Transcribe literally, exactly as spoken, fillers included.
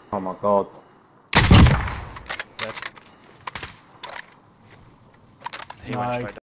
Oh my god. Dead. He Nice. went straight